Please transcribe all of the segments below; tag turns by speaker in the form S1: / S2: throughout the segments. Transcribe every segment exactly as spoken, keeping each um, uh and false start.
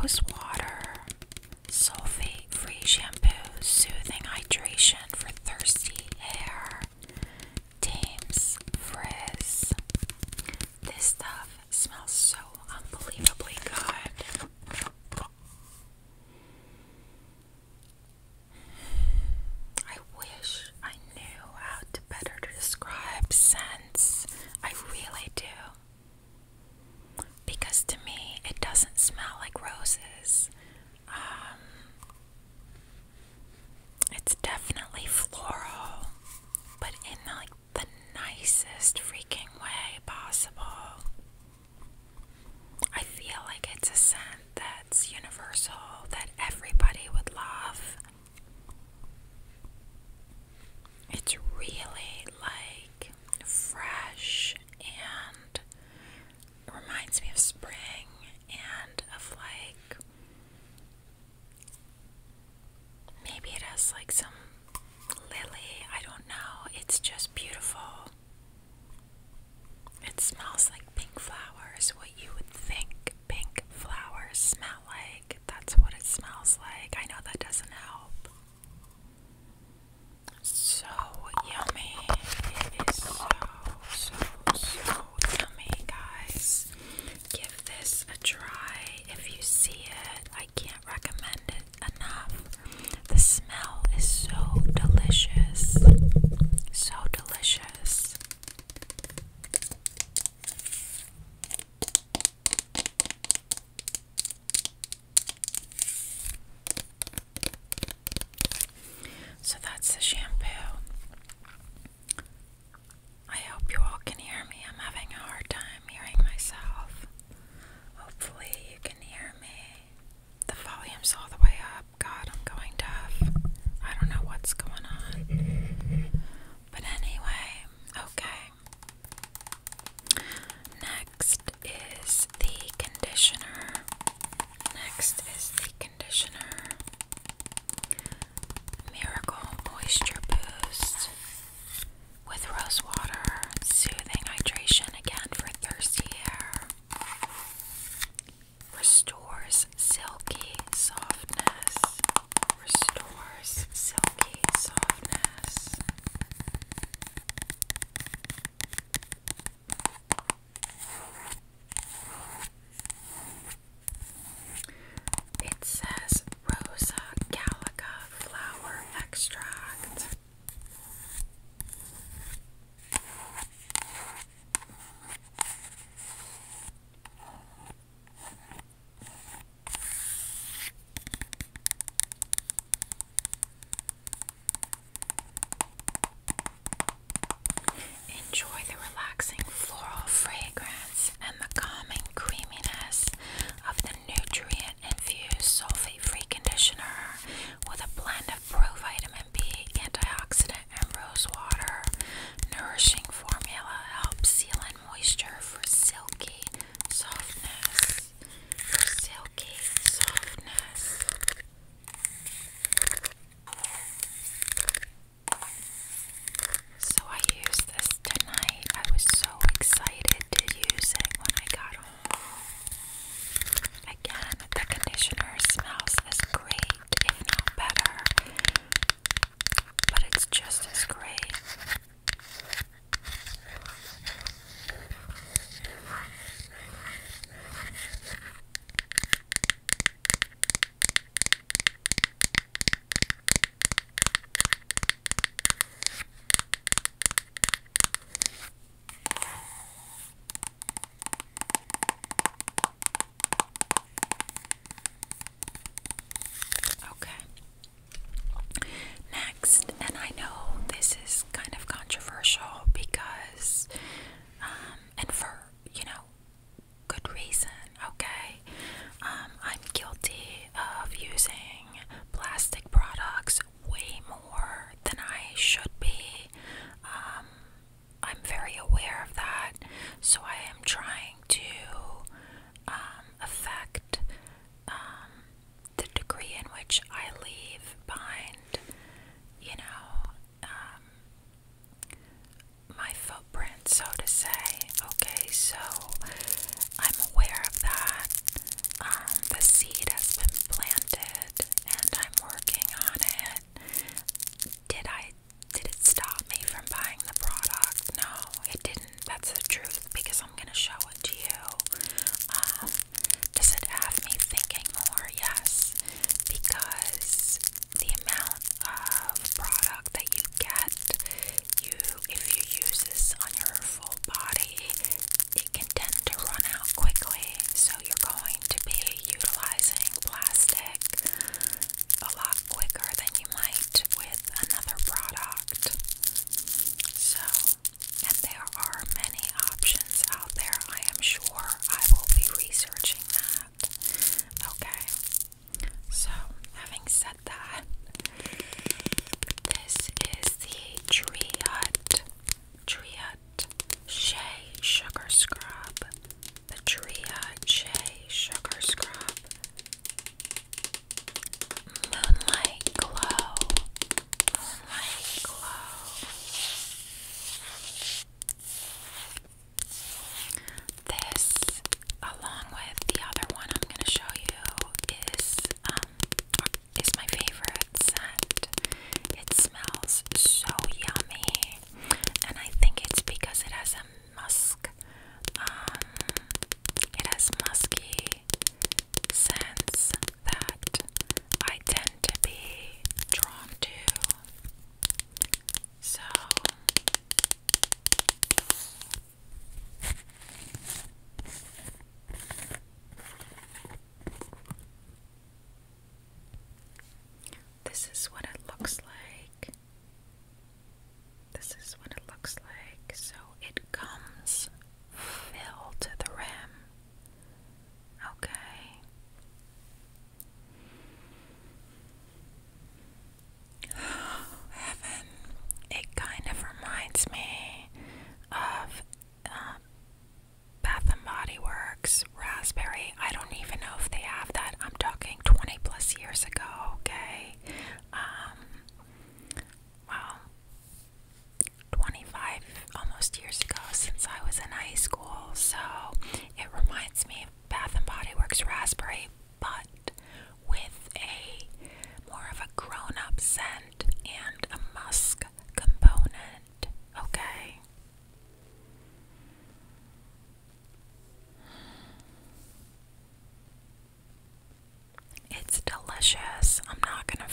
S1: rose water, sulfate-free shampoo, soothing hydration for thirsty hair, tames frizz. This stuff smells so unbelievably good. I wish I knew how to better describe scents. I really do. Because to me, it doesn't smell like roses. Um, it's definitely floral, but in like the nicest freaking way possible. I feel like it's a scent that's universal, that everybody would love. It's really like fresh and it reminds me of spring and of like, maybe it has like some lily, I don't know. It's just beautiful. It smells like pink flowers, what you would think pink flowers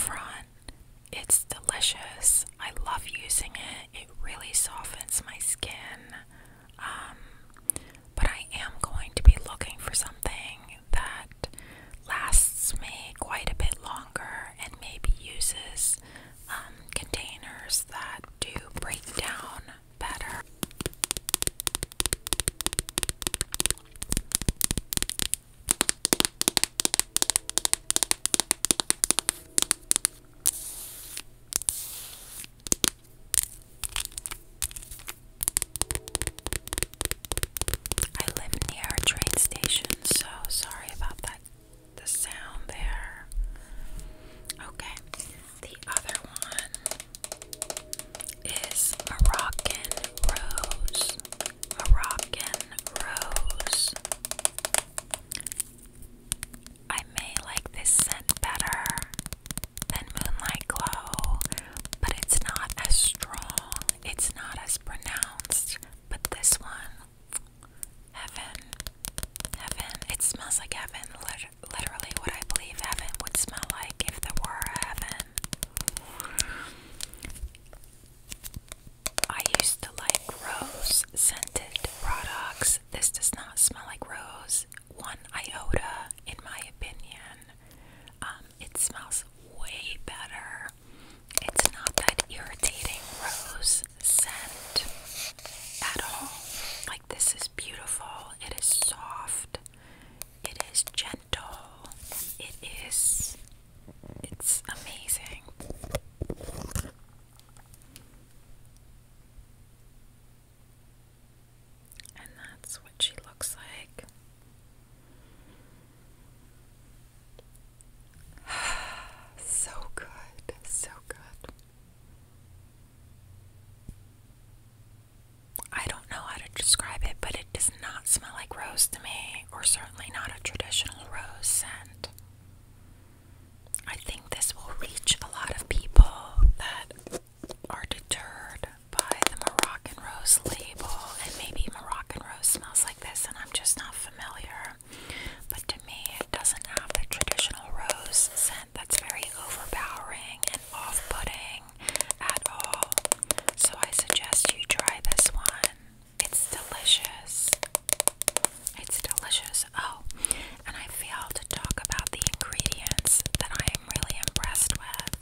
S1: front. It's delicious. I love using it. It really softens my skin. Um, but I am going to be looking for something that lasts me quite a bit longer and maybe uses um, containers that do break down better. I live near a train station, so sorry about that, the sound there. Okay, the other one is Moroccan Rose. Moroccan Rose. I may like this scent better than Moonlight Glow, but it's not as strong. It's not as pronounced. But this one, heaven, heaven. It smells like heaven. Lit- literally what I believe heaven would smell like if there were a heaven. I used to like rose scented products. This does not smell like rose one iota, in my opinion. Um, it smells way better. It's not that irritating rose scent at all. Like, this is beautiful. It is soft. It is gentle. It is, it's amazing. And that's what she looks like. So good, so good. I don't know how to describe it, but it does not smell like rose to me, or certainly not a traditional rose scent. I think this will reach a lot of people that are deterred by the Moroccan Rose label, and maybe Moroccan Rose smells like this and I'm just not familiar. But to me, it doesn't have the traditional rose scent that's very overpowering and off-putting at all. So I suggest you try this one. It's delicious. It's delicious. Oh, and I failed to talk about the ingredients that I am really impressed with.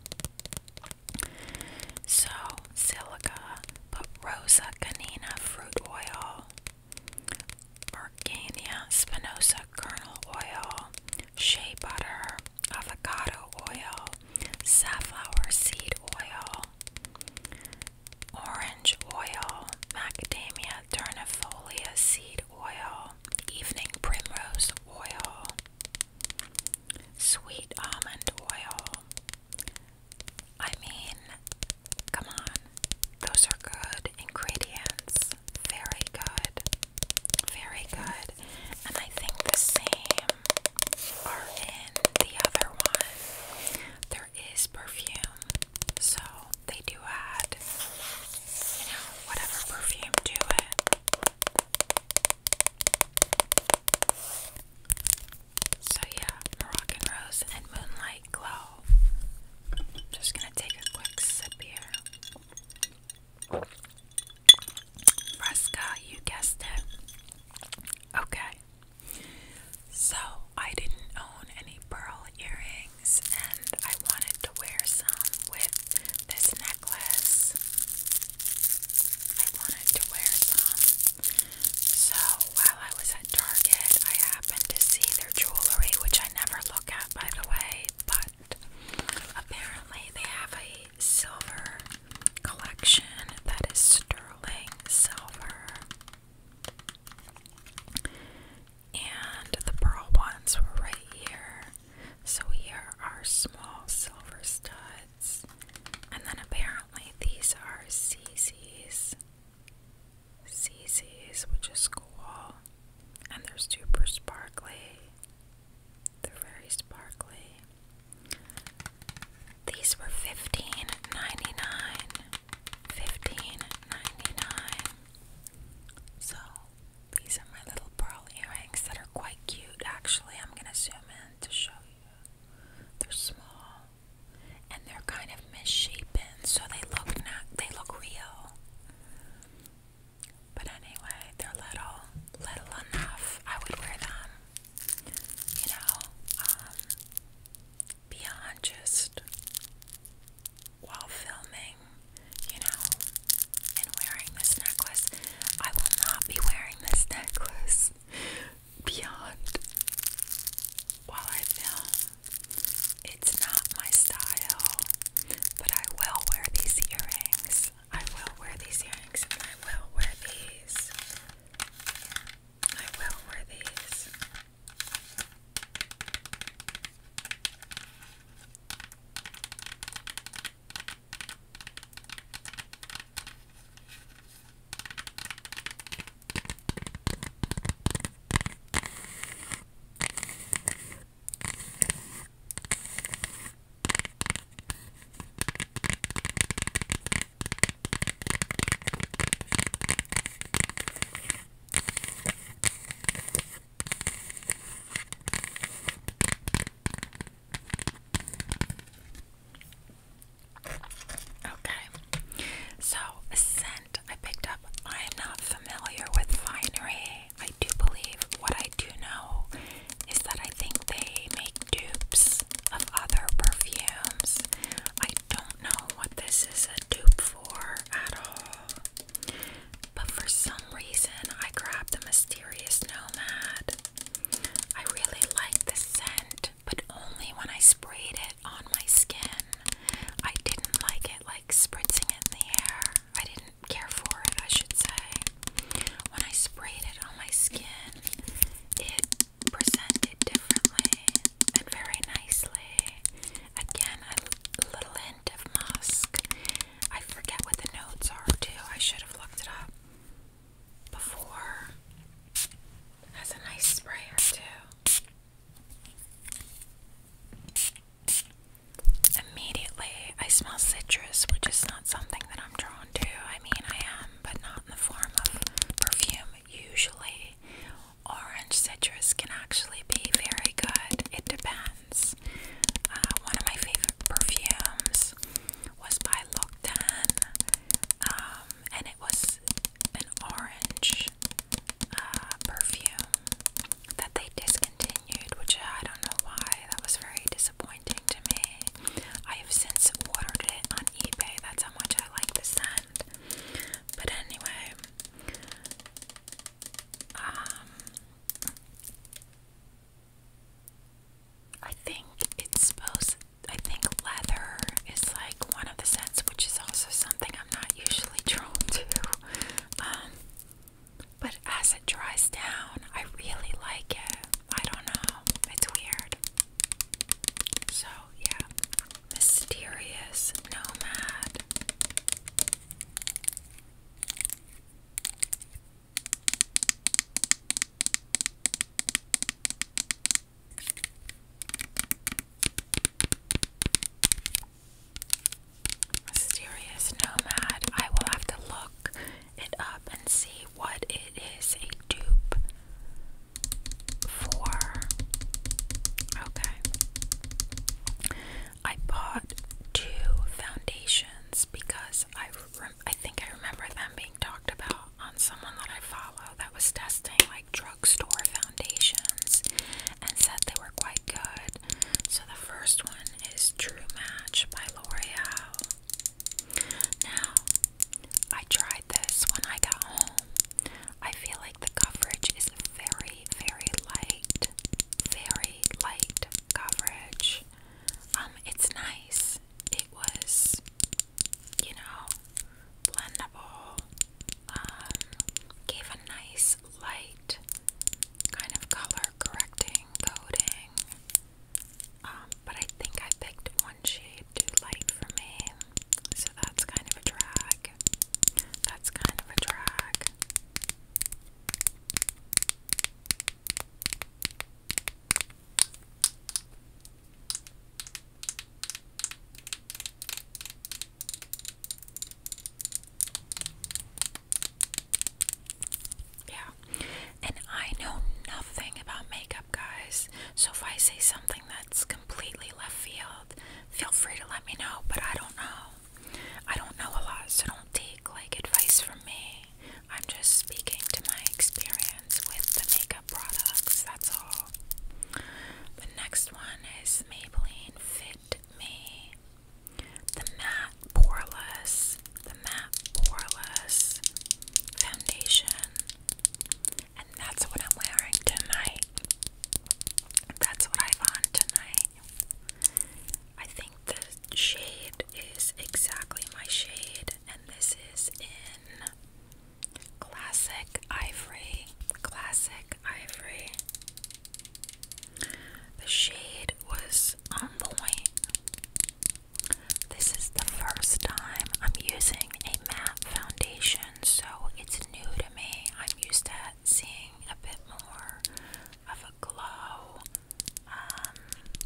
S1: So, silica, but Rosa canina fruit oil, Argania spinosa kernel oil, shea butter, avocado oil, safflower seed oil, orange oil, macadamia ternifolia seed oil, evening primrose oil, sweet almond oil. I mean, come on, those are good ingredients. Very good. Very good. And I think the same are in the other one. There is perfume, so they do add, you know, whatever perfume to it. So yeah, Moroccan Rose and Moonlight Glow. Just gonna take a quick sip here. Fresca, you guessed it. Okay. So I didn't own any pearl earrings, and I wanted to wear some with this necklace. I wanted to wear some. So while I was at Target, I happened to see their jewelry, which I never look at, by the way, but apparently they have a silver collection that is sterling silver. And the pearl ones were right here. So here are small silver studs. And then apparently these are C C's. C C's, which is cool. And they're super sparkly. They're very sparkly. These were fifteen ninety-nine. fifteen ninety-nine. So these are my little pearl earrings that are quite cute. Actually, I'm gonna zoom in to show you. They're small. I say something that's completely left field, feel free to let me know, but I don't know. I don't know a lot, so don't take like advice from me. I'm just speaking to my experience with the makeup products, that's all. The next one is Maybelline Fit Me. The matte poreless, the matte poreless foundation. And that's what I'm wearing tonight. That's what I've on tonight. I think the shade is exactly my shade, and this is in Classic Ivory. Classic Ivory. The shade was on point. This is the first time I'm using a matte foundation, so it's new to me. I'm used to seeing a bit more of a glow. Um,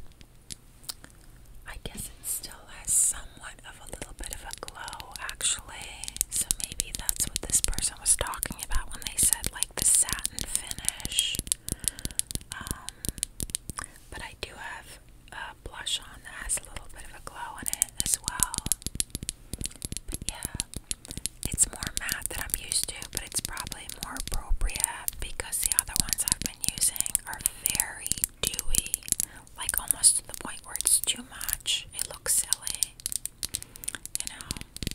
S1: I guess it still has somewhat of a little bit of a glow, actually. So maybe that's what this person was talking about when they said like the satin finish. Um, but I do have a blush on that has a little bit of a glow in it as well. But yeah, it's more matte than I'm used to, but it's probably more appropriate because the other ones I've been using are very dewy, like almost to the point where it's too much. It looks silly, you know.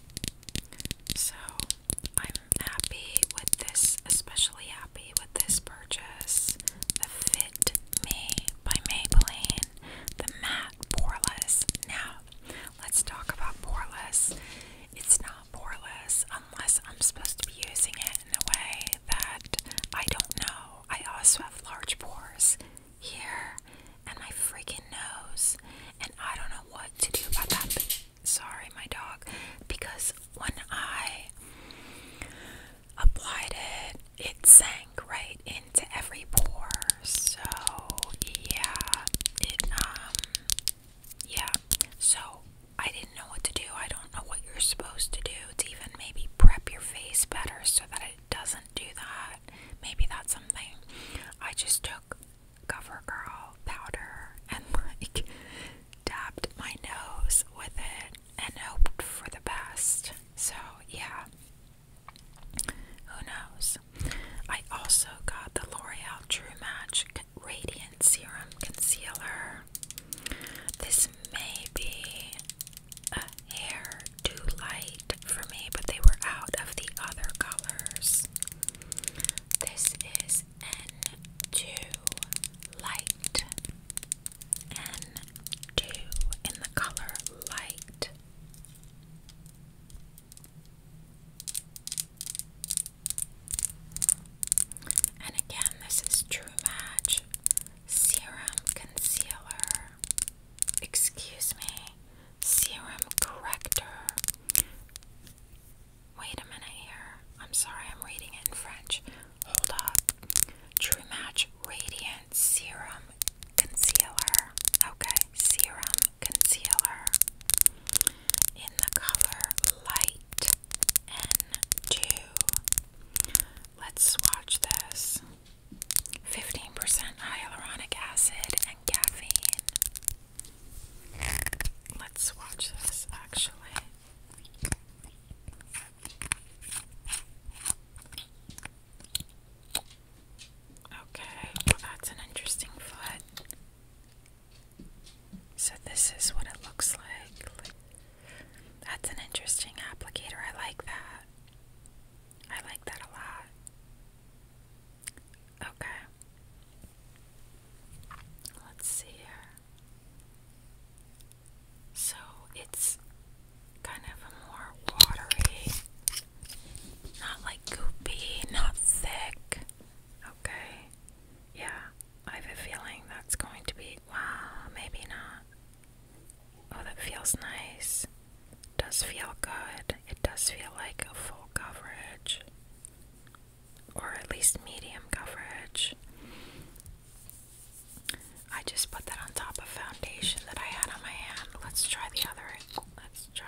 S1: So I'm happy with this, especially happy with this purchase. The Fit Me by Maybelline, the matte poreless. Now, let's talk about poreless. It's not poreless unless I'm supposed to be using it in a way that I don't know. I also have large pores here and my freaking nose, and I don't know what to do about that. Sorry, my dog. Because when I applied it, it sank right into every pore. So yeah, it um yeah. So I didn't know what to do. I don't know what you're supposed to do to even maybe prep your face better so that it doesn't do that. Maybe that's something. I just took CoverGirl powder and like dabbed my nose with it and hoped for the best. So yeah, who knows? I also got the L'Oreal True Match Radiant Serum Concealer. This may be a hair too light for me, but they were out of the other colors. This is N two Light. N two in the color Light. And again, this is True Match Serum Concealer. Excuse me. Serum Corrector. Wait a minute here. I'm sorry, I'm reading it in French. Hold up. True Match Radiant Serum Concealer. Okay, Serum Concealer. In the color Light N two. Let's swatch this. fifteen percent hyaluronic acid and caffeine. Let's swatch this actually. Okay, well that's an interesting foot. So this is what it looks like. That's an interesting applicator. I like that. I like that a lot. Okay. Let's see here. So it's kind of a more watery, not like goopy, not thick. Okay. Yeah, I have a feeling that's going to be, wow, maybe not. Oh, that feels nice. Does feel good. It does feel like a full coverage, or at least medium coverage. I just put that on top of foundation that I had on my hand. Let's try the other. Let's try.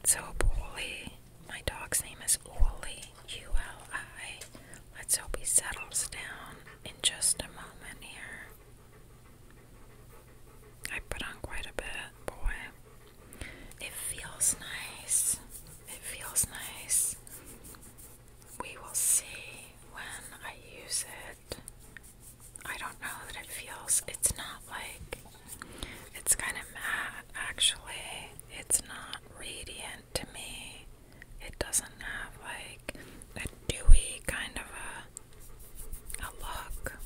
S1: Let's hope Oli, my dog's name is Oli, U L I. Let's hope he settles down in just a moment here. I put on quite a bit, boy. It feels nice. It feels nice. We will see when I use it. I don't know that it feels, it's not like, it's kind of matte actually. It's not radiant to me. It doesn't have like a dewy kind of a, a look.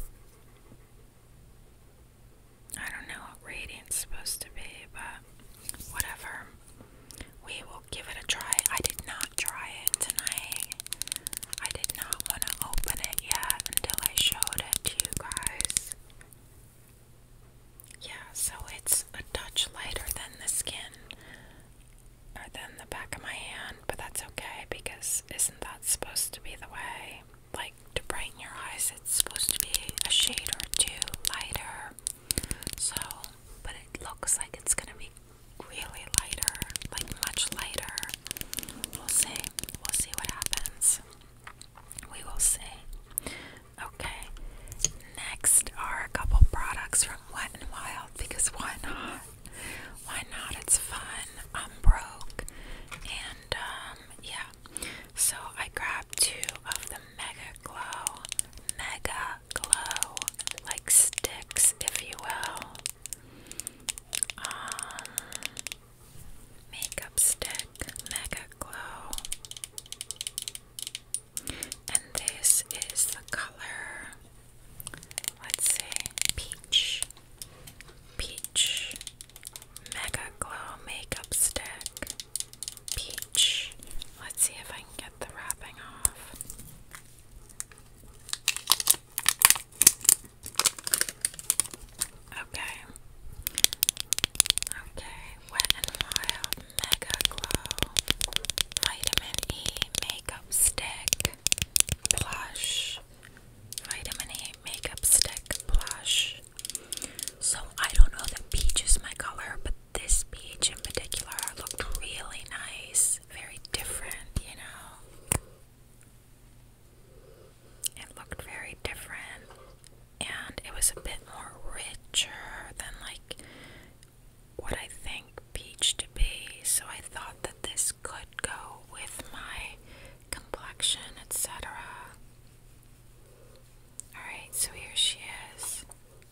S1: I don't know what radiant's supposed to be, but whatever. We will give it a try. I did not try it tonight. I did not want to open it yet until I showed it to you guys. Yeah, so it's a touch lighter than the skin, or than the back of my hand, but that's okay because isn't that supposed to be the way? Like, to brighten your eyes, it's supposed to be a shade or two lighter. So, but it looks like it's gonna be really lighter, like much lighter. We'll see. We'll see what happens. We will see. Okay. Next are a couple products from Wet n Wild because why not? Why not? It's fun. I'm broke. And um yeah. So I grabbed two of the Mega Glow. Mega Glow. Like sticks, if you will. Um makeup stick, Mega Glow. And this is the color, let's see, peach. Peach. Mega Glow makeup stick. Peach. Let's see if I can get the wrapping off. Okay. Okay, Wet n Wild Mega Glow Vitamin E Makeup Stick Blush. Vitamin E Makeup Stick Blush. So I don't know that peach is my color, but this peach in particular looked really nice. Very different, you know. It looked very different. And it was a bit more richer than like what I think peach to be, so I thought that this could go with my complexion, et cetera. Alright, so here she is.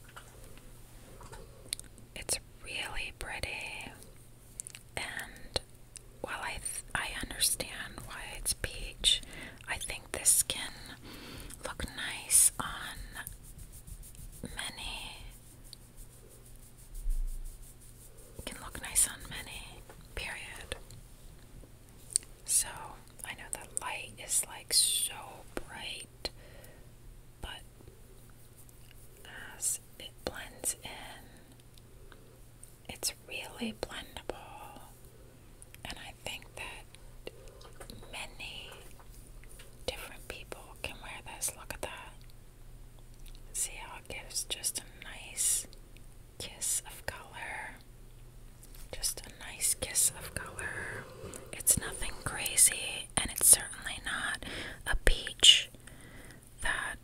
S1: It's really pretty, and while I, th I understand why it's peach, I think this can look nice on many, can look nice on many, period. So, I know the light is like so bright, but as it blends in, it's really blendable, and I think that many different people can wear this. Look at that. See how it gives just a nice kiss of color. Just a nice kiss of color. It's nothing crazy, and it's certainly not a peach that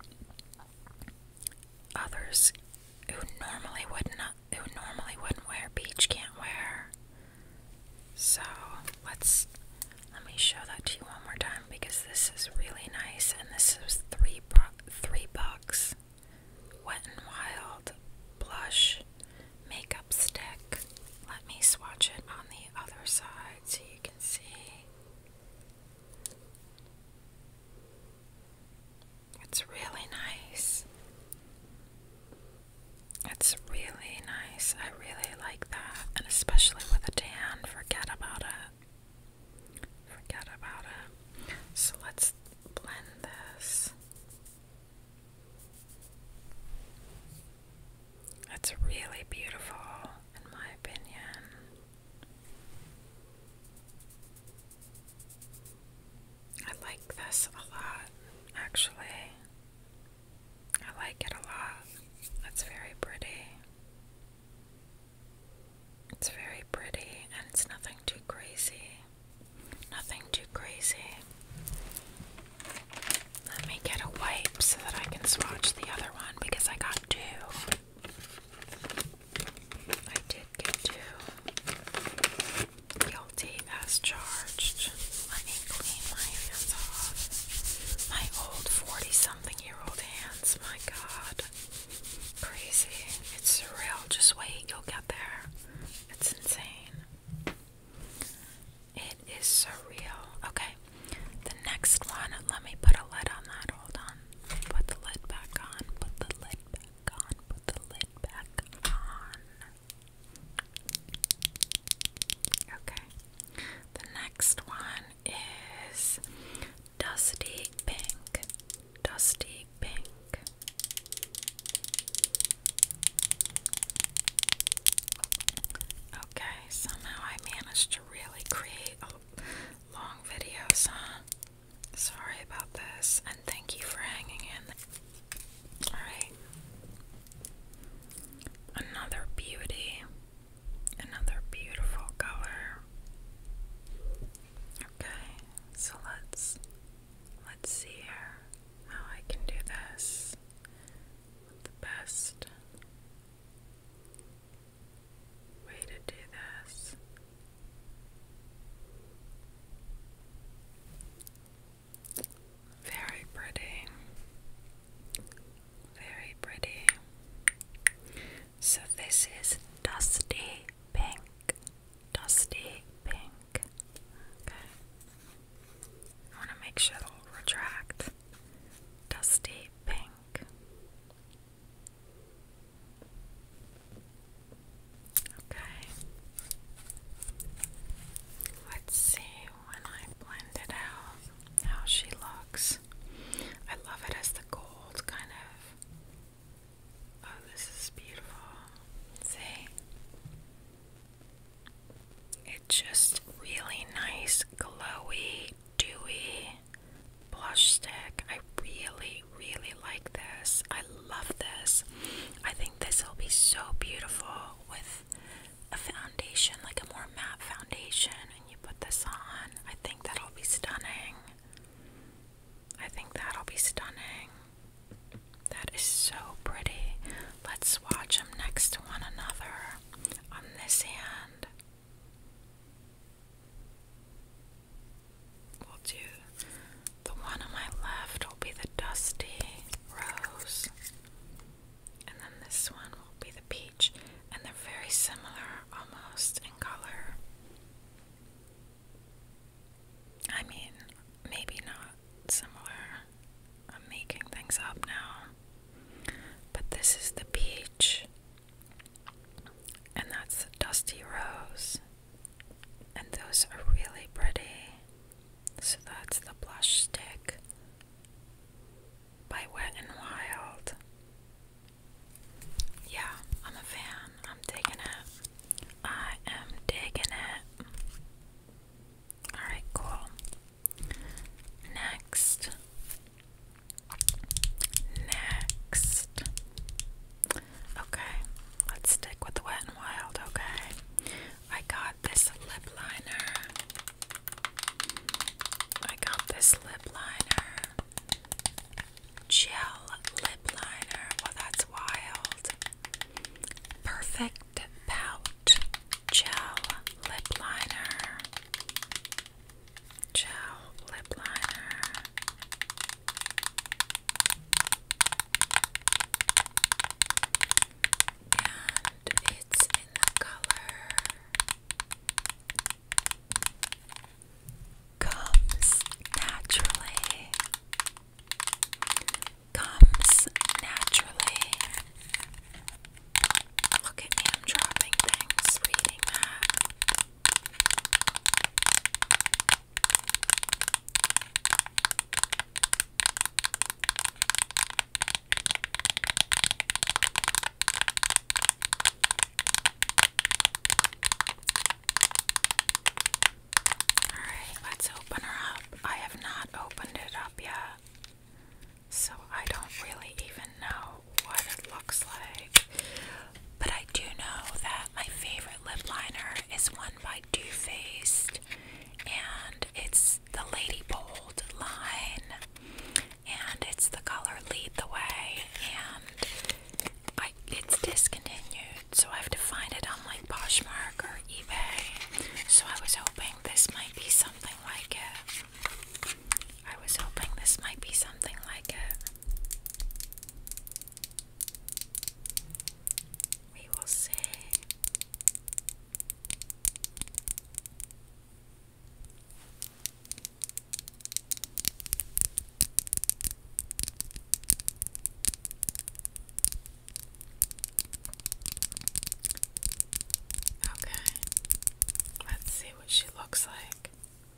S1: others who normally would not, who normally wouldn't wear peach can't wear. So let's let me show that to you one more time because this is really nice, and this is three three bucks. Wet n Wild blush makeup stick. Let me swatch it on the other side so you can see. up so that I can swatch the other one because I got two. I did get two. Guilty as charged. Let me clean my hands off. My old forty-something-year-old hands. My God. Crazy. It's surreal. Just wait. You'll get there. It's insane. It is surreal. Okay. The next one. Let me put a lid on that. Hold on. Put the lid back on. Put the lid back on. Put the lid back on. Okay. The next one is Dusty Pink. Dusty Pink. Okay, somehow I managed to really create a long videos, huh? Sorry about this, and thank you for hanging in. Alright. Another beauty. Another beautiful color. Okay, so let's let's see here how I can do this with the best way to do this. Very pretty. Very pretty. So this is Dusty Pink. Dusty Pink. Okay. I want to make sure it'll retract. Dusty Pink. Okay. Let's see when I blend it out how she looks. I love it as the gold kind of. Oh, this is beautiful. See? It's just really nice, glowy, dewy blush stick. I really, really like this. I love this. I think this will be so beautiful with a foundation, like a more matte foundation, and you put this on. I think that'll be stunning. I think that'll be stunning. That is so pretty. Let's swatch them next to one another on this hand. We'll do the one on my left will be the Dusty Rose, and then this one will be the peach, and they're very similar almost in color. looks like.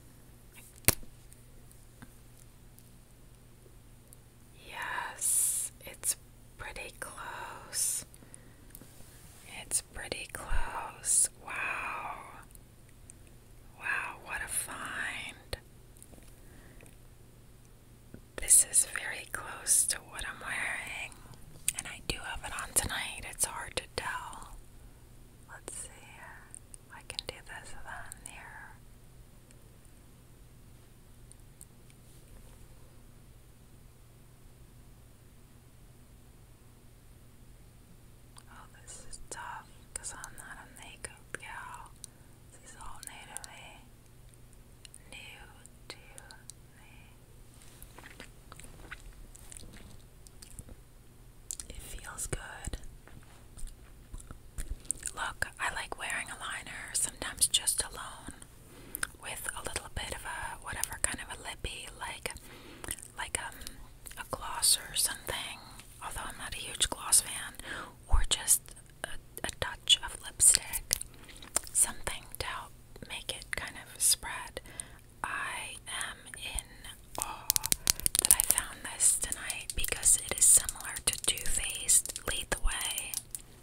S1: Yes, it's pretty close. It's pretty close. Wow. Wow, what a find. This is very close to what I'm wearing. And I do have it on tonight. It's hard to tell. Let's see. I can do this then here. Oh, this is tough because I'm not a makeup gal. This is all new to me. New to me. It feels good. Look, I like wearing a liner, sometimes just alone, with a little bit of a, whatever kind of a lippy, like, like um, a gloss or something, although I'm not a huge gloss fan, or just a, a touch of lipstick, something to help make it kind of spread. I am in awe that I found this tonight because it is similar to Too Faced Lead the Way.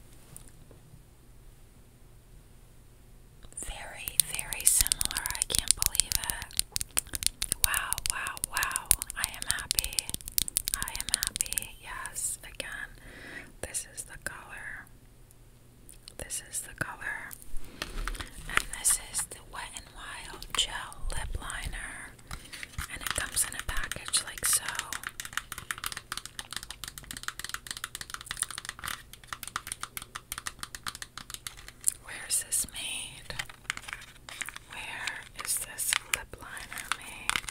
S1: Very, very similar. I can't believe it. Wow, wow, wow. I am happy. I am happy. Yes, again, this is the color. This is the color. And this is the Wet n Wild Gel Lip Liner. And it comes in a package like so. Where's this made? Where is this lip liner made?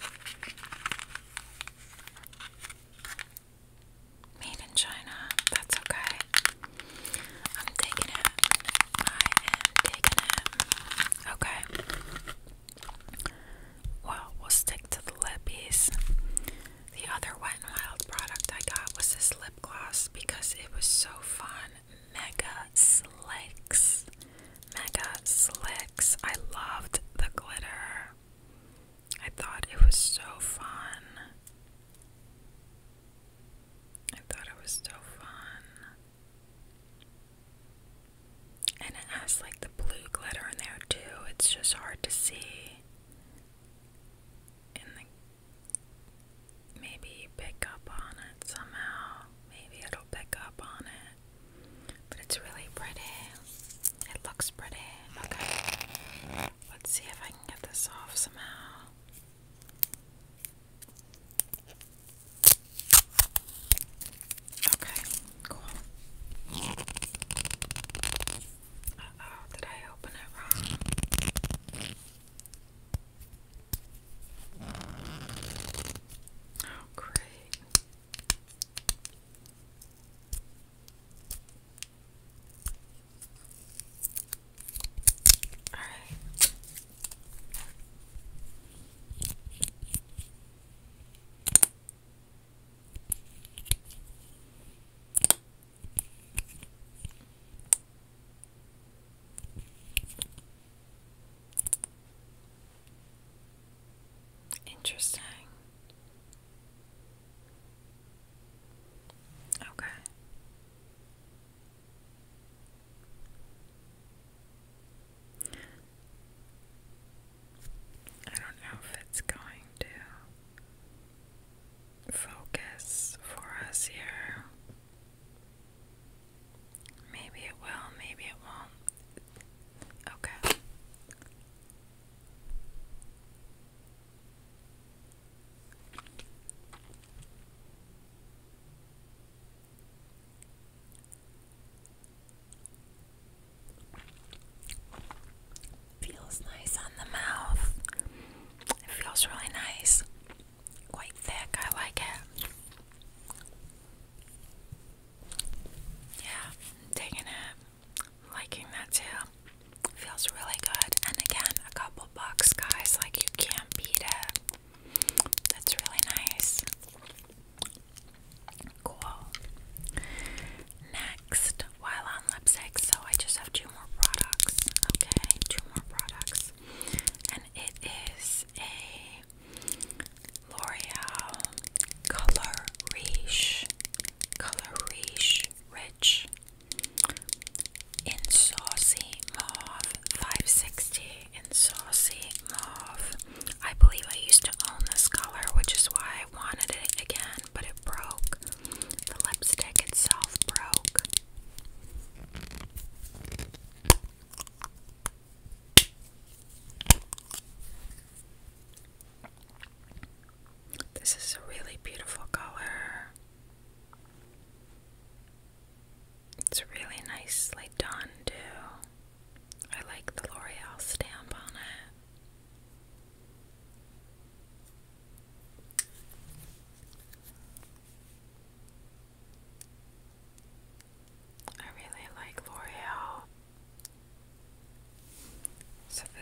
S1: Made in China. That's okay. I'm taking it. I am taking it. Okay. Well, we'll stick to the lippies. The other Wet n Wild product I got was this lip gloss because it was so fun. Mega Slicks. Mega Slicks. I loved the glitter. I thought it was so fun. I thought it was so fun. And it has like the blue glitter in there too. It's just hard to see. In the maybe pick up on it somehow. Maybe it'll pick up on it. But it's really pretty. It looks pretty. Okay. Let's see if I can get this off somehow. Okay, cool. Uh-oh, did I open it wrong? Oh, great. Alright.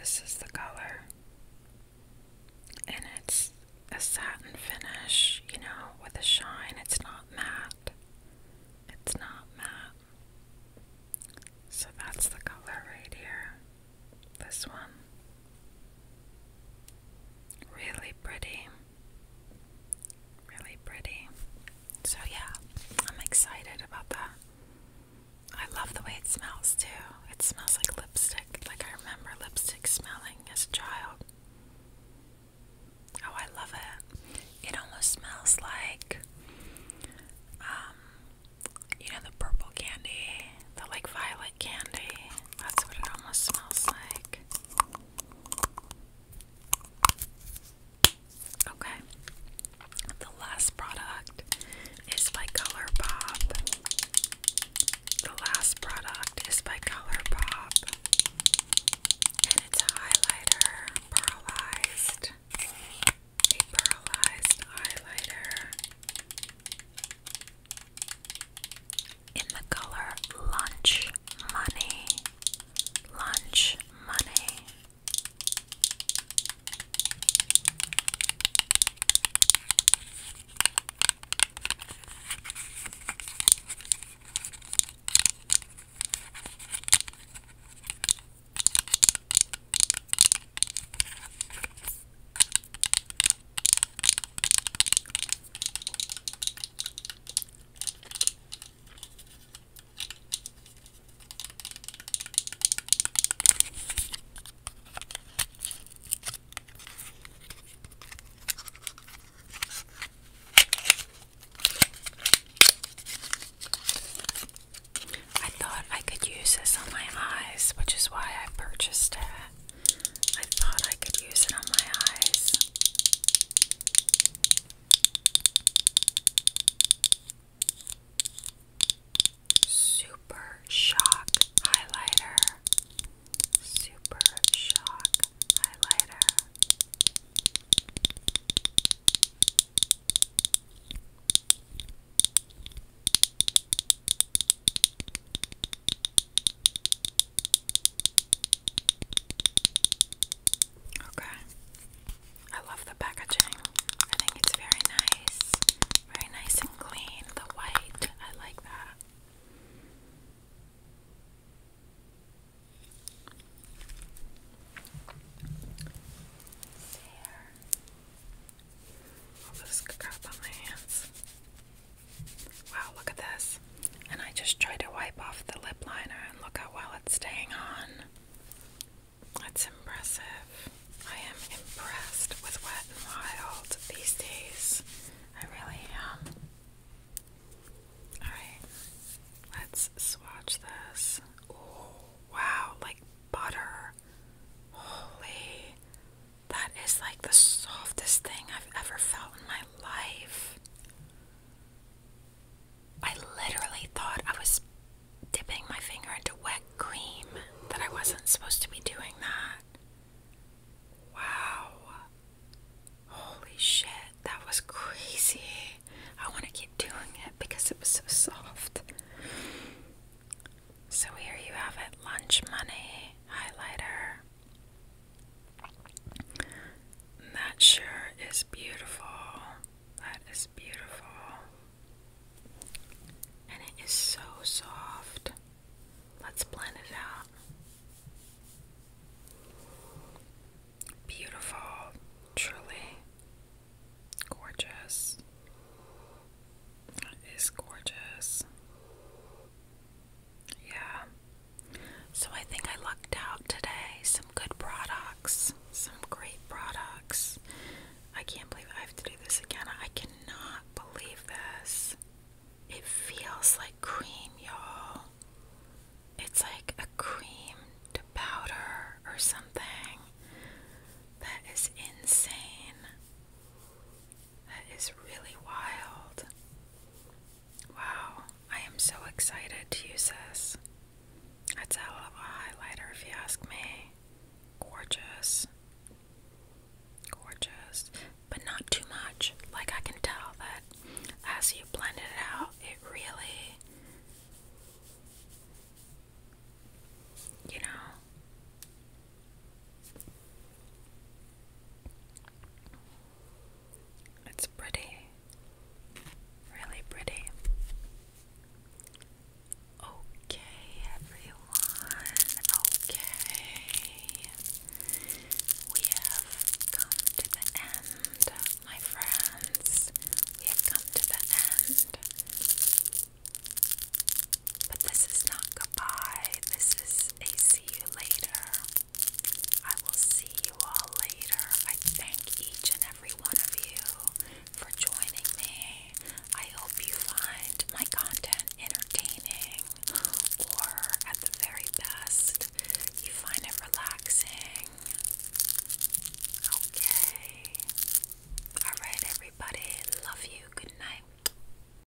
S1: this is the color. And it's a satin finish, you know, with a shine. It's not matte. It's not matte. So that's the color right here. This one.